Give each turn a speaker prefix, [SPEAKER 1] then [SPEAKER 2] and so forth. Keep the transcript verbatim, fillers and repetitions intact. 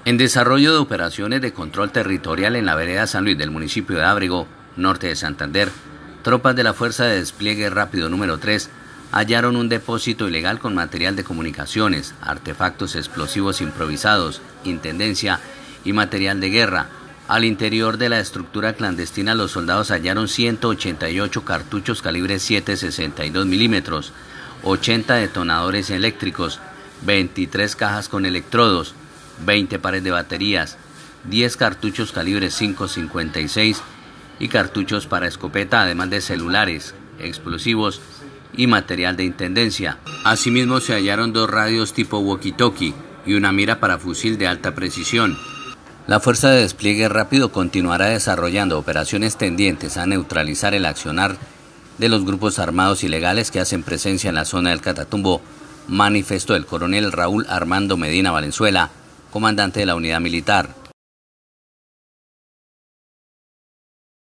[SPEAKER 1] En desarrollo de operaciones de control territorial en la vereda San Luis del municipio de Ábrego, norte de Santander, tropas de la Fuerza de Despliegue Rápido número tres hallaron un depósito ilegal con material de comunicaciones, artefactos explosivos improvisados, intendencia y material de guerra. Al interior de la estructura clandestina, los soldados hallaron ciento ochenta y ocho cartuchos calibre siete sesenta y dos milímetros, ochenta detonadores eléctricos, veintitrés cajas con electrodos, veinte pares de baterías, diez cartuchos calibre cinco cincuenta y seis y cartuchos para escopeta, además de celulares, explosivos y material de intendencia. Asimismo, se hallaron dos radios tipo walkie-talkie y una mira para fusil de alta precisión. La Fuerza de Despliegue Rápido continuará desarrollando operaciones tendientes a neutralizar el accionar de los grupos armados ilegales que hacen presencia en la zona del Catatumbo, manifestó el coronel Raúl Armando Medina Valenzuela, comandante de la unidad militar.